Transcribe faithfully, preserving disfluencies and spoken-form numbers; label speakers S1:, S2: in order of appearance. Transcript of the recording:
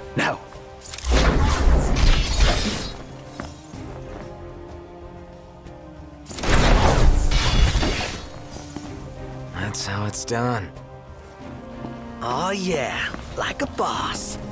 S1: Now.
S2: That's how it's done.
S1: Oh yeah, like a boss.